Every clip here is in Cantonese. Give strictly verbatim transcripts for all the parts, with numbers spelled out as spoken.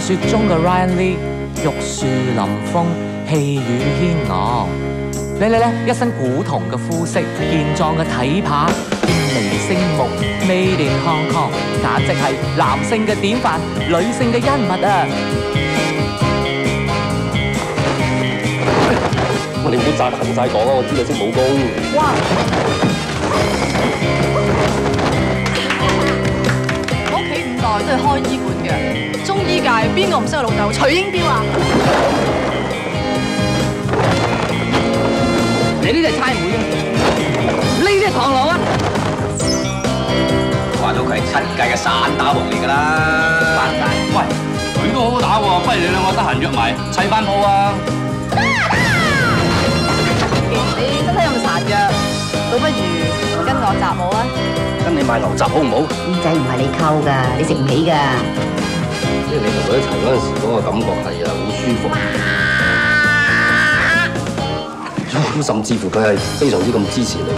說中嘅 Ryan Lee， 玉樹臨風，氣宇軒昂。你你咧，一身古銅嘅膚色，健壯嘅體魄，英眉星目，Made in Hong Kong，簡直係男性嘅典範，女性嘅恩物啊！ 喂，你唔好齋行齋講啊！我知你識武功。 哇！我屋企五代都係開醫館嘅，中醫界邊個唔識我老豆徐英彪啊？ 你呢啲係差妹啊！呢啲係螳螂啊！ 話到佢係七屆嘅散打王嚟㗎啦！翻晒， 喂，佢都好好打喎，不如你兩個得閒約埋砌翻鋪啊！ 你身體咁孱弱，倒不如跟我習武啊！ 跟你買牛雜好唔好？ 呢仔唔係你溝㗎，你食唔起㗎。 即係你同佢一齊嗰陣時，嗰個感覺係啊好舒服。咁甚至乎佢係非常之咁支持你。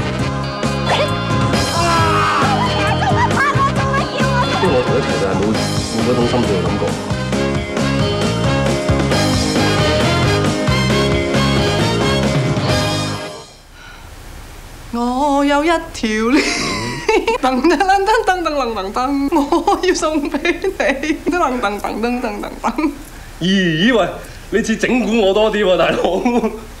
因為我同佢一齊就係冇冇嗰種心跳嘅感覺。 我有一條鏈，噔噔噔噔噔噔噔噔，我要送俾你，噔噔噔噔噔噔噔。 咦咦喂，你似整蠱我多啲喎，大佬。